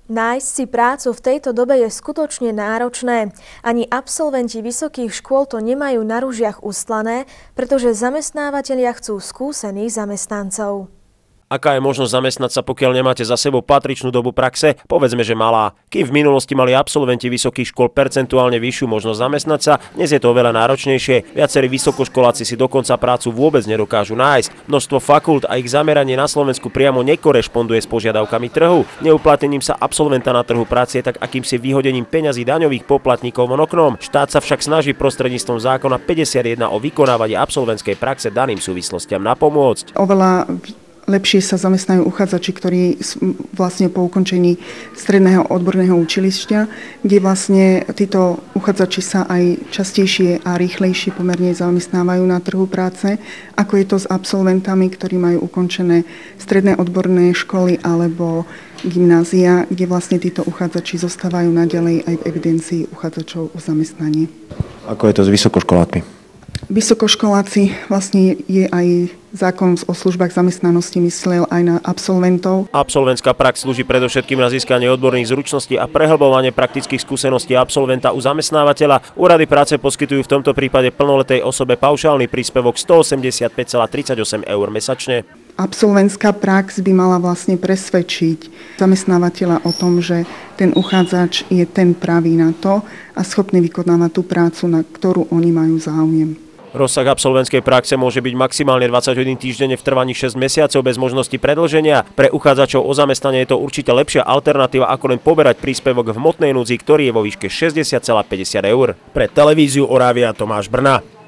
Nájsť si prácu v tejto dobe je skutočne náročné. Ani absolventi vysokých škôl to nemajú na ružiach ustlané, pretože zamestnávatelia chcú skúsených zamestnancov. Aká je možnosť zamestnať sa, pokiaľ nemáte za sebou patričnú dobu praxe? Povedzme, že malá. Kým v minulosti mali absolventi vysokých škôl percentuálne vyššiu možnosť zamestnať sa, dnes je to oveľa náročnejšie. Viacerí vysokoškoláci si dokonca prácu vôbec nedokážu nájsť. Množstvo fakult a ich zameranie na Slovensku priamo nekorešponduje s požiadavkami trhu. Neuplatnením sa absolventa na trhu práce je tak akýmsi vyhodením peňazí daňových poplatníkov von oknom. Štát sa však snaží prostredníctvom zákona 51 o vykonávanie absolventskej praxe daným súvislostiam napomôcť. Oveľa lepšie sa zamestnajú uchádzači, ktorí vlastne po ukončení stredného odborného učilišťa, kde vlastne títo uchádzači sa aj častejšie a rýchlejšie pomerne zamestnávajú na trhu práce, ako je to s absolventami, ktorí majú ukončené stredné odborné školy alebo gymnázia, kde vlastne títo uchádzači zostávajú naďalej aj v evidencii uchádzačov o zamestnanie. Ako je to s vysokoškolákmi? Vysokoškoláci vlastne je aj zákon o službách zamestnanosti myslel aj na absolventov. Absolventská prax slúži predovšetkým na získanie odborných zručností a prehlbovanie praktických skúseností absolventa u zamestnávateľa. Úrady práce poskytujú v tomto prípade plnoletej osobe paušálny príspevok 185,38 eur mesačne. Absolventská prax by mala vlastne presvedčiť zamestnávateľa o tom, že ten uchádzač je ten pravý na to a schopný vykonávať tú prácu, na ktorú oni majú záujem. Rozsah absolventskej praxe môže byť maximálne 20 hodín týždenne v trvaní 6 mesiacov bez možnosti predĺženia. Pre uchádzačov o zamestnanie je to určite lepšia alternatíva ako len poberať príspevok v hmotnej núdzi, ktorý je vo výške 60,50 eur. Pre televíziu Oravia Tomáš Brna.